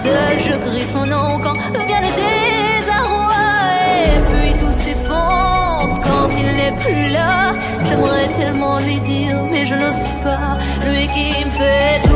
seul, je crie son nom quand vient le désarroi. Et puis tout s'effondre quand il n'est plus là. J'aimerais tellement lui dire, mais je n'ose pas. Lui qui me fait tout.